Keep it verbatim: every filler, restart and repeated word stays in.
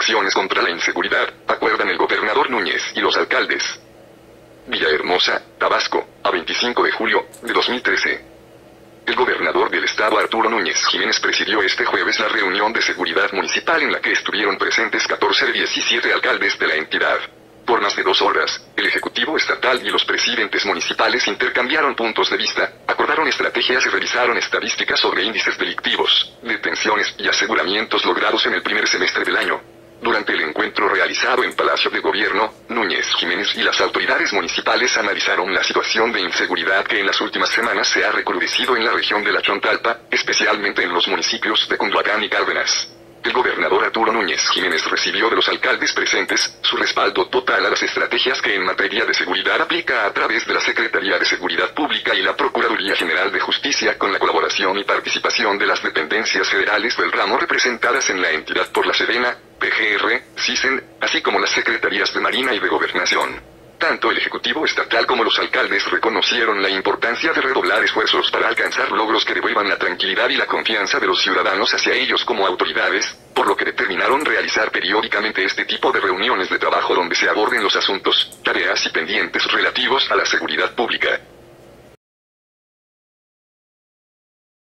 acciones contra la inseguridad, acuerdan el gobernador Núñez y los alcaldes. Villahermosa, Tabasco, a veinticinco de julio de dos mil trece. El gobernador del estado Arturo Núñez Jiménez presidió este jueves la reunión de seguridad municipal en la que estuvieron presentes catorce de diecisiete alcaldes de la entidad. Por más de dos horas, el Ejecutivo Estatal y los presidentes municipales intercambiaron puntos de vista, acordaron estrategias y revisaron estadísticas sobre índices delictivos, detenciones y aseguramientos logrados en el primer semestre del año. Durante el encuentro realizado en Palacio de Gobierno, Núñez Jiménez y las autoridades municipales analizaron la situación de inseguridad que en las últimas semanas se ha recrudecido en la región de la Chontalpa, especialmente en los municipios de Cunduacán y Cárdenas. El gobernador Arturo Núñez Jiménez recibió de los alcaldes presentes su respaldo total a las estrategias que en materia de seguridad aplica a través de la Secretaría de Seguridad Pública y la Procuraduría General de Justicia, con la colaboración y participación de las dependencias federales del ramo representadas en la entidad por la Sedena, P G R, CISEN, así como las secretarías de Marina y de Gobernación. Tanto el Ejecutivo Estatal como los alcaldes reconocieron la importancia de redoblar esfuerzos para alcanzar logros que devuelvan la tranquilidad y la confianza de los ciudadanos hacia ellos como autoridades, por lo que determinaron realizar periódicamente este tipo de reuniones de trabajo donde se aborden los asuntos, tareas y pendientes relativos a la seguridad pública.